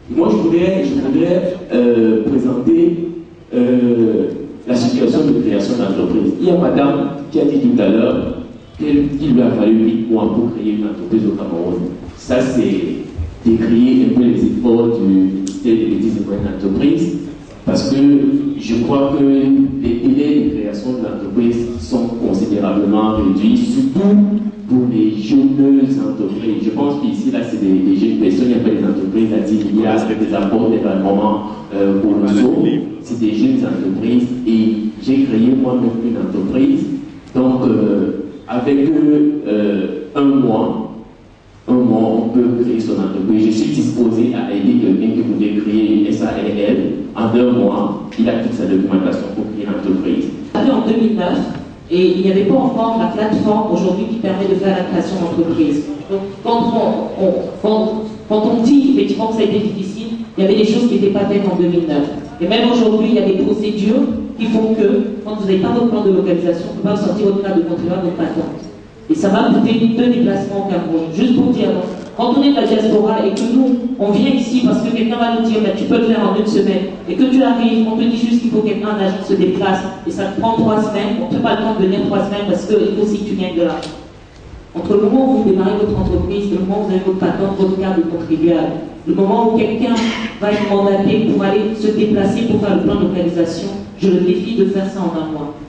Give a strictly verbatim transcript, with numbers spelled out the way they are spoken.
Moi, je voudrais, je voudrais euh, présenter euh, la situation de création d'entreprise. Il y a madame qui a dit tout à l'heure qu'il lui a fallu huit mois pour créer une entreprise au Cameroun. Ça, c'est décrier un peu les efforts du ministère des petites et moyennes entreprises, parce que je crois que les délais de création de l'entreprise sont considérablement réduits, surtout pour les jeunes entreprises. Je pense qu'ici, là, c'est des, des jeunes personnes, il n'y a pas des entreprises à dix milliards, avec des apports d'évaluement euh, pour le saut. C'est des jeunes entreprises et j'ai créé moi-même une entreprise. Donc, euh, avec euh, un mois, un mois, on peut créer son entreprise. Je suis disposé à aider quelqu'un qui voudrait créer une S A R L. En deux mois, il a toute sa documentation pour créer l'entreprise. En deux mille neuf, et il n'y avait pas encore la plateforme aujourd'hui qui permet de faire la création d'entreprise. Donc, quand on, on, quand, quand on dit effectivement que ça a été difficile, il y avait des choses qui n'étaient pas faites en deux mille neuf. Et même aujourd'hui, il y a des procédures qui font que, quand vous n'avez pas votre plan de localisation, vous ne pouvez pas sortir votre carte de contribuable, votre patente. Et ça va coûter deux déplacements au Cameroun. Juste pour dire, quand on est de la diaspora et que nous, on vient ici parce que quelqu'un va nous dire, bah, tu peux le faire en une semaine, et que tu arrives, on te dit juste qu'il faut que quelqu'un, un agent se déplace, et ça te prend trois semaines, on ne peut pas le temps de venir trois semaines parce qu'il faut aussi que tu gagnes de l'argent. Entre le moment où vous démarrez votre entreprise, le moment où vous avez votre patente, votre carte de contribuable, le moment où quelqu'un va être mandaté pour aller se déplacer pour faire le plan de localisation, je le défie de faire ça en un mois.